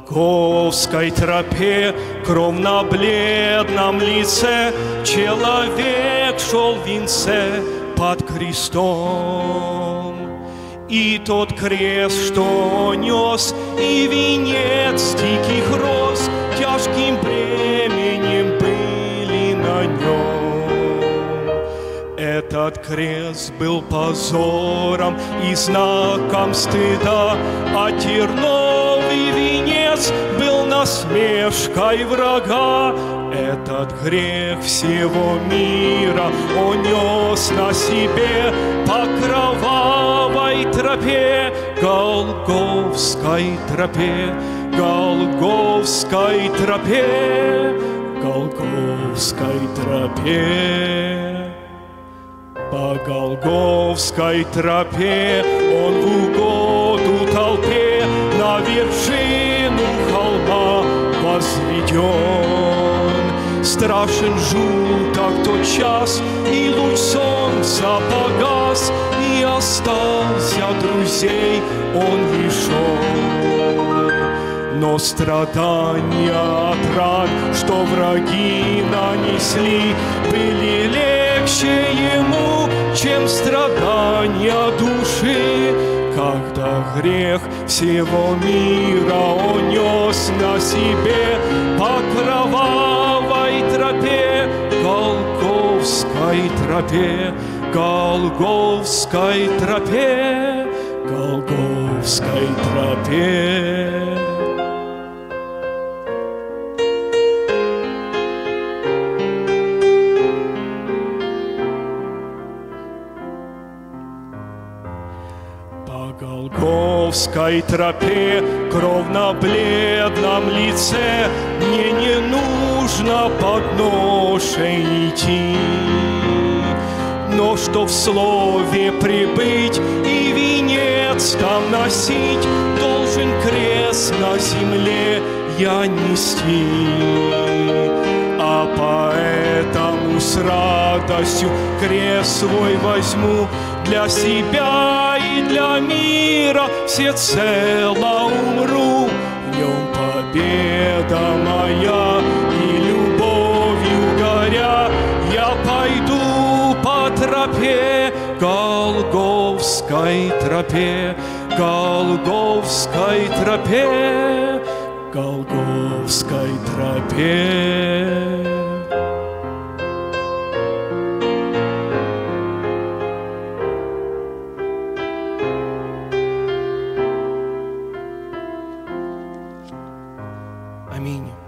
Голгофской тропе, кровь на бледном лице, человек шел в венце под крестом. И тот крест, что нес, и венец диких роз, тяжким бременем были на нем. Этот крест был позором и знаком стыда, а терновый венец был насмешкой врага. Этот грех всего мира он нес на себе по кровавой тропе, Голгофской тропе, Голгофской тропе, Голгофской тропе. По Голгофской тропе он в угоду толпе на вершину холма возведен. Страшен жуток тот час, и луч солнца погас, и остался друзей он лишен. Но страдания от ран, что враги нанесли, были легче ему, чем страдания души. Когда грех всего мира он нес на себе по кровавой тропе, Голгофской тропе, Голгофской тропе, Голгофской тропе. По Голгофской тропе, кровь на бледном лице, мне не нужно под ношей идти. Но что в слове прибыть и венец там носить, должен крест на земле я нести. А поэтому с радостью крест свой возьму, для себя и для мира всецело умру. В нем победа моя, и любовью горя я пойду по тропе, Голгофской тропе, Голгофской тропе, Голгофской тропе. Аминь.